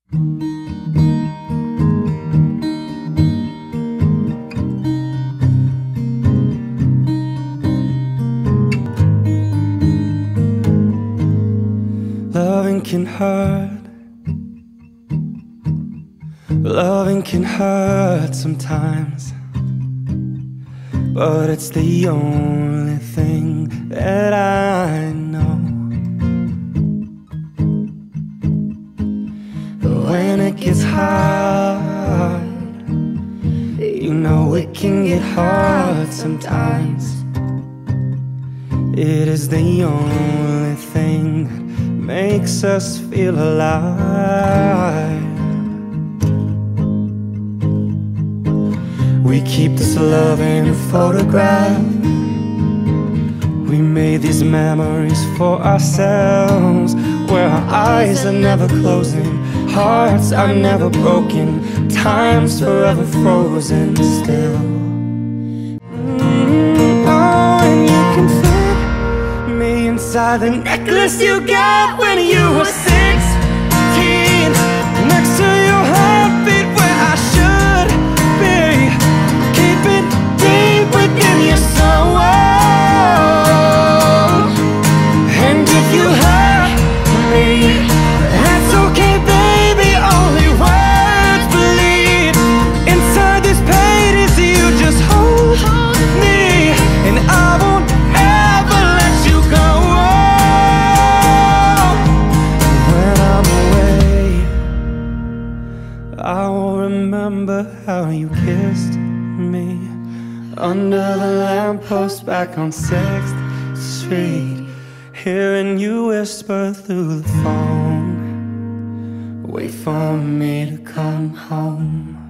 Loving can hurt. Loving can hurt sometimes, but it's the only thing that I know. But when it gets hard, you know it can get hard sometimes. It is the only thing that makes us feel alive. We keep this love in a photograph. We made these memories for ourselves, where our eyes are never closing, hearts are never broken, time's forever frozen still. Oh, and you can fit me inside the necklace you got when you were 16, next to your heartbeat where I should be. Keep it deep within your soul. And if you hurt me, that's okay, baby. Only words bleed inside this pages. You just hold me, and I won't ever let you go. When I'm away, I will remember how you kissed me under the lamppost back on 6th Street, hearing you whisper through the phone, wait for me to come home.